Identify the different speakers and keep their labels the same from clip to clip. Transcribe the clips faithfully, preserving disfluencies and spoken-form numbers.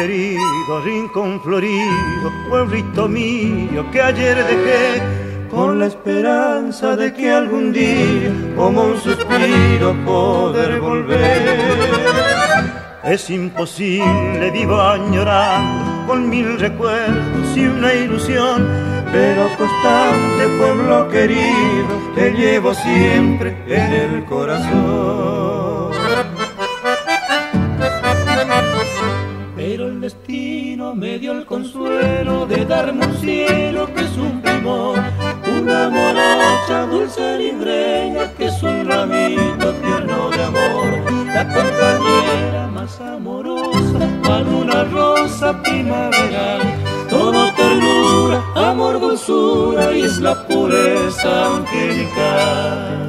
Speaker 1: querido, rincón florido, pueblito mío que ayer dejé, con la esperanza de que algún día, como un suspiro, poder volver. Es imposible, vivo añorando, con mil recuerdos y una ilusión, pero constante, pueblo querido, te llevo siempre en el corazón. Pero el destino me dio el consuelo de darme un cielo que es un primor, una morocha dulce libreña que es un ramito tierno de amor, la compañera más amorosa, cual una rosa primaveral, todo ternura, amor, dulzura y es la pureza angelical.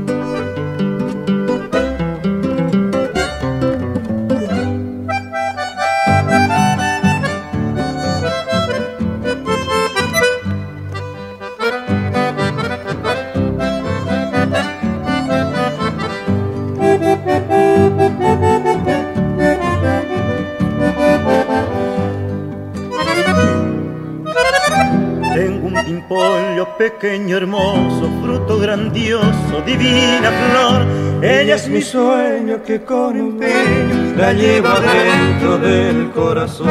Speaker 1: Pimpollo pequeño, hermoso, fruto grandioso, divina flor. Ella es mi sueño que con empeño la llevo dentro del corazón.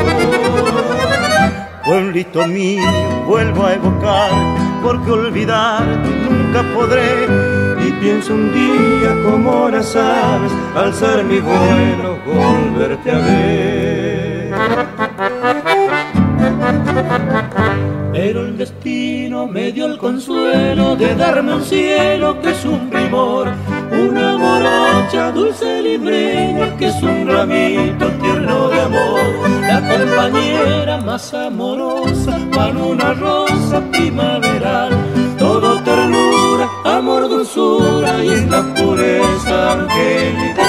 Speaker 1: Pueblito mío, vuelvo a evocar, porque olvidarte nunca podré. Y pienso un día como las aves, alzar mi vuelo, volverte a ver. Pero el destino me dio el consuelo de darme un cielo que es un primor, una morocha dulce libreña que es un ramito tierno de amor, la compañera más amorosa, para una rosa primaveral, todo ternura, amor, dulzura y es la pureza angélica.